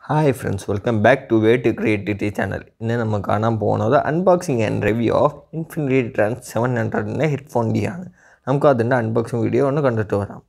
Hi friends, welcome back to Way to Creativity channel. In this video, unboxing and review of Infinity Tranz 700 headphone. We will see the unboxing video.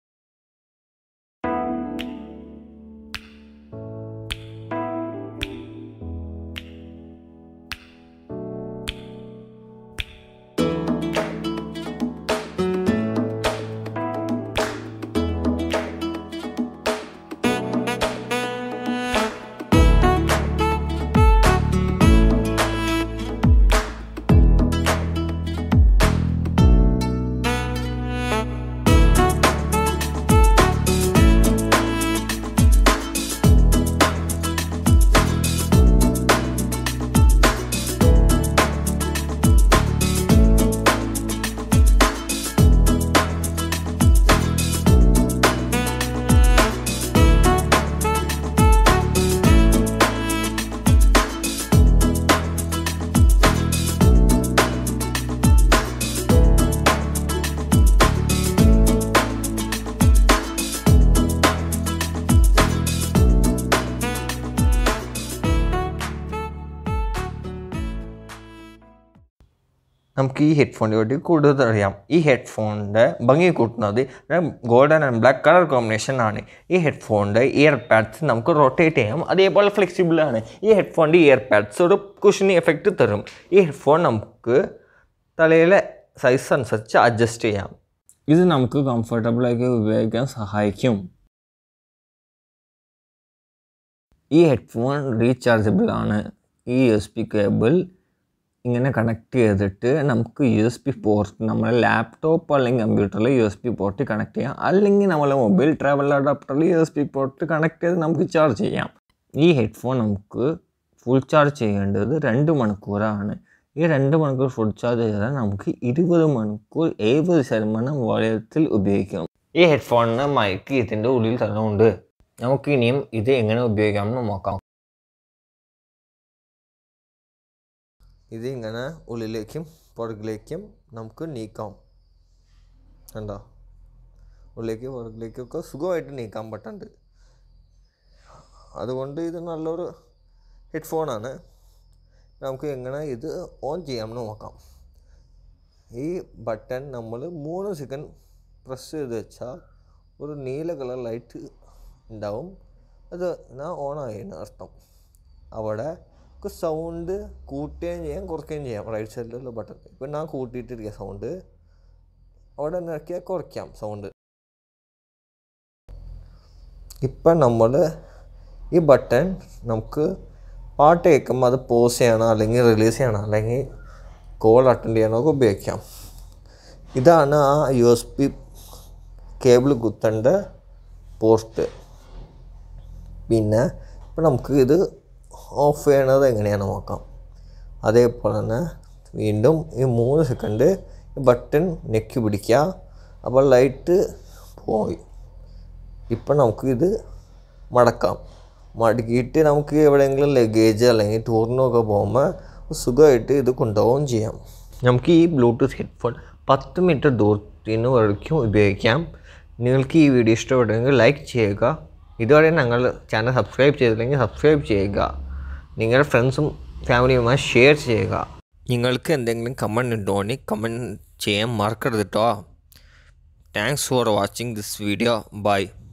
നമുക്ക് ഈ ഹെഡ്ഫോണിനെ പറ്റി കൂടുതൽ അറിയാം. ഈ ഹെഡ്ഫോണിൻ്റെ ഭംഗി കൂട്ടുന്നത് golden and black colour combination ആണ്. ഈ ഹെഡ്ഫോണിൻ്റെ ഇയർ പാഡ്സ് നമുക്ക് റൊട്ടേറ്റ് ചെയ്യാം, അതേപോലെ ഫ്ലെക്സിബിൾ ആണ്. ഈ ഹെഡ്ഫോണിൻ്റെ ഇയർ പാഡ്സ് ഒരു കുഷനി എഫക്റ്റ് തരും. ഈ ഹെഡ്ഫോൺ നമുക്ക് തലയിലെ സൈസ് അനുസരിച്ച് അഡ്ജസ്റ്റ് ചെയ്യാം. ഇത് നമുക്ക് കംഫർട്ടബിളാക്കി ഉപയോഗിക്കാൻ സഹായിക്കും. ഈ ഹെഡ്ഫോൺ റീചാർജബിൾ ആണ്. ഈ USB കേബിൾ ഇങ്ങനെ കണക്ട് ചെയ്തിട്ട് നമുക്ക് USB പോർട്ട് നമ്മുടെ ലാപ്ടോപ്പ് അല്ലെങ്കിൽ കമ്പ്യൂട്ടറിൽ USB പോർട്ട് കണക്ട് ചെയ്യാം, അല്ലെങ്കിൽ നമ്മളെ മൊബൈൽ ട്രാവൽ അഡാപ്റ്ററിൽ USB പോർട്ട് കണക്ട് ചെയ്ത് നമുക്ക് ചാർജ് ചെയ്യാം. ഈ ഹെഡ്ഫോൺ നമുക്ക് ഫുൾ ചാർജ് ചെയ്യേണ്ടത് 2 മണിക്കൂറാണ്. ഈ 2 മണിക്കൂർ ഫുൾ ചാർജ് ചെയ്താൽ നമുക്ക് 20 മണിക്കൂർ 70% വോളിയത്തിൽ ഉപയോഗിക്കാം. ഈ ഹെഡ്ഫോണിന് മൈക്ക് ഇതിൻ്റെ ഉള്ളിൽ തന്നെ ഉണ്ട്. നമുക്ക് ഇനിയും ഇത് എങ്ങനെ ഉപയോഗിക്കാമെന്ന് നോക്കാം. ഇത് ഇങ്ങനെ ഉള്ളിലേക്കും പുറകിലേക്കും നമുക്ക് നീക്കാം. കണ്ടോ, ഉള്ളിലേക്ക് പുറകിലേക്കൊക്കെ സുഖമായിട്ട് നീക്കാൻ പറ്റുന്നുണ്ട്. അതുകൊണ്ട് ഇത് നല്ലൊരു ഹെഡ്ഫോണാണ്. നമുക്ക് എങ്ങനെ ഇത് ഓൺ ചെയ്യാമെന്ന് നോക്കാം. ഈ ബട്ടൺ നമ്മൾ 3 സെക്കൻഡ് പ്രസ് ചെയ്ത് വെച്ചാൽ ഒരു നീല കളർ ലൈറ്റ് ഉണ്ടാവും. അത് ഓണായെന്ന് അർത്ഥം. അവിടെ സൗണ്ട് കൂട്ടുകയും ചെയ്യാം കുറയ്ക്കുകയും ചെയ്യാം. റൈറ്റ് സൈഡിലുള്ള ബട്ടൺ ഇപ്പം ഞാൻ കൂട്ടിയിട്ടിരിക്കുക സൗണ്ട്, അവിടെ നിറക്കിയാൽ കുറയ്ക്കാം സൗണ്ട്. ഇപ്പം നമ്മൾ ഈ ബട്ടൺ നമുക്ക് പാട്ട് കേൾക്കുമ്പോൾ അത് പോസ് ചെയ്യണം, അല്ലെങ്കിൽ റിലീസ് ചെയ്യണം, അല്ലെങ്കിൽ കോൾ അറ്റൻഡ് ചെയ്യാനൊക്കെ ഉപയോഗിക്കാം. ഇതാണ് ആ USB കേബിൾ കുത്തേണ്ട പോർട്ട്. പിന്നെ ഇപ്പം നമുക്ക് ഇത് ഓഫ് ചെയ്യണത് എങ്ങനെയാണ് നോക്കാം. അതേപോലെ തന്നെ വീണ്ടും ഈ 3 സെക്കൻഡ് ഈ ബട്ടൺ നെക്കി പിടിക്കുക, അപ്പോൾ ലൈറ്റ് പോയി. ഇപ്പം നമുക്ക് ഇത് മടക്കാം. മടക്കിയിട്ട് നമുക്ക് എവിടെയെങ്കിലും ലഗേജ് അല്ലെങ്കിൽ ടൂറിനൊക്കെ പോകുമ്പോൾ സുഖമായിട്ട് ഇത് കൊണ്ടുപോവുകയും ചെയ്യാം. നമുക്ക് ഈ ബ്ലൂടൂത്ത് ഹെഡ്ഫോൺ 10 മീറ്റർ ദൂരത്തിന് വരയ്ക്കും ഉപയോഗിക്കാം. നിങ്ങൾക്ക് ഈ വീഡിയോ ഇഷ്ടപ്പെട്ടെങ്കിൽ ലൈക്ക് ചെയ്യുക. ഇതുവരെ ഞങ്ങൾ ചാനൽ സബ്സ്ക്രൈബ് ചെയ്തില്ലെങ്കിൽ സബ്സ്ക്രൈബ് ചെയ്യുക. നിങ്ങളുടെ ഫ്രണ്ട്സും ഫാമിലിയുമായി ഷെയർ ചെയ്യുക. നിങ്ങൾക്ക് എന്തെങ്കിലും കമൻറ്റ് ഉണ്ടോയെങ്കിൽ കമൻറ്റ് ചെയ്യാൻ മറക്കരുത് കേട്ടോ. Thanks for watching this video. By.